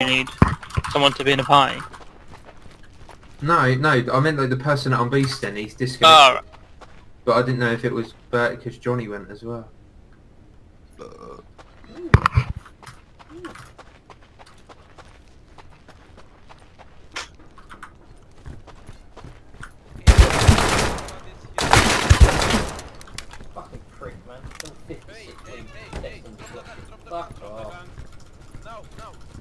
you need someone to be in a party? No, I meant like the person on Beast then, he's disconnected. Oh, But I didn't know if it was Bert because Johnny went as well. Fucking prick, man. Fuck off. No.